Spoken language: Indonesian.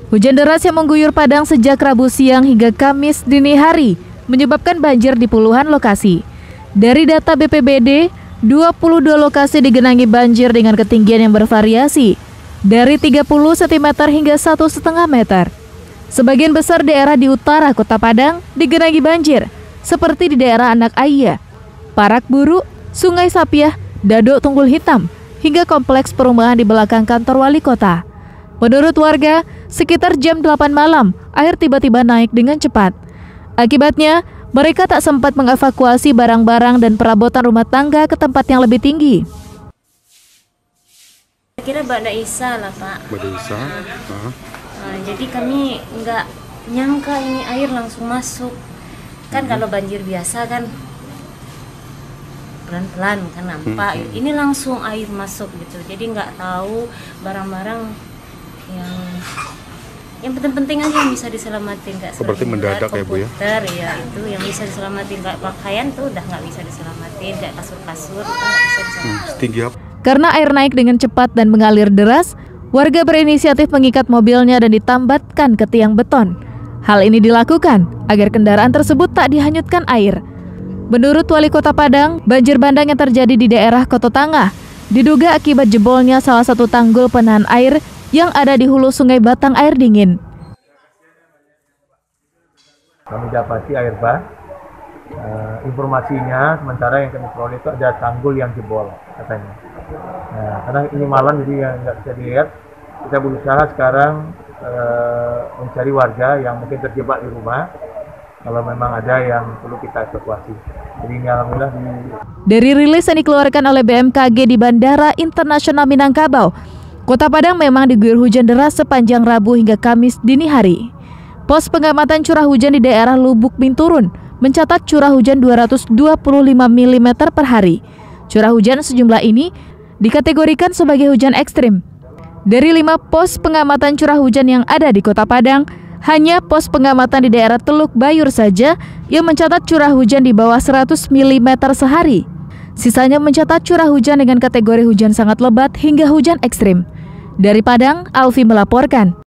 Hujan deras yang mengguyur Padang sejak Rabu siang hingga Kamis dini hari menyebabkan banjir di puluhan lokasi. Dari data BPBD, 22 lokasi digenangi banjir dengan ketinggian yang bervariasi, dari 30 cm hingga 1,5 meter. Sebagian besar daerah di utara Kota Padang digenangi banjir, seperti di daerah Anak Ayah, Parak Buru, Sungai Sapiah, Dado Tunggul Hitam, hingga kompleks perumahan di belakang kantor wali kota. Menurut warga, sekitar jam 8 malam, air tiba-tiba naik dengan cepat. Akibatnya, mereka tak sempat mengevakuasi barang-barang dan perabotan rumah tangga ke tempat yang lebih tinggi. Kira Bada Isa lah, Pak. Bada Isa? Jadi kami nggak nyangka ini air langsung masuk. Kan kalau banjir biasa kan pelan-pelan kan nampak. Ini langsung air masuk gitu. Jadi nggak tahu barang-barang yang penting-penting aja yang bisa diselamatin, nggak seperti mendadak ya Bu ya? Ya itu yang bisa diselamatin, kayak pakaian tuh udah nggak bisa diselamatin, kayak kasur-kasur itu nggak bisa diselamatin. Setinggi apa? Karena air naik dengan cepat dan mengalir deras, warga berinisiatif mengikat mobilnya dan ditambatkan ke tiang beton. Hal ini dilakukan agar kendaraan tersebut tak dihanyutkan air. Menurut Wali Kota Padang, banjir bandang yang terjadi di daerah Koto Tangah diduga akibat jebolnya salah satu tanggul penahan air yang ada di hulu Sungai Batang Air Dingin. Kami dapati air bah. Informasinya sementara yang kami peroleh itu ada tanggul yang jebol katanya. Nah, karena ini malam jadi nggak bisa dilihat. Kita berusaha sekarang mencari warga yang mungkin terjebak di rumah. Kalau memang ada yang perlu kita evakuasi. Jadi ini alhamdulillah Dari rilis yang dikeluarkan oleh BMKG di Bandara Internasional Minangkabau, Kota Padang memang diguyur hujan deras sepanjang Rabu hingga Kamis dini hari. Pos pengamatan curah hujan di daerah Lubuk Binturun mencatat curah hujan 225 mm per hari. Curah hujan sejumlah ini dikategorikan sebagai hujan ekstrim. Dari 5 pos pengamatan curah hujan yang ada di Kota Padang, hanya pos pengamatan di daerah Teluk Bayur saja yang mencatat curah hujan di bawah 100 mm sehari. Sisanya mencatat curah hujan dengan kategori hujan sangat lebat hingga hujan ekstrim. Dari Padang, Alfi melaporkan.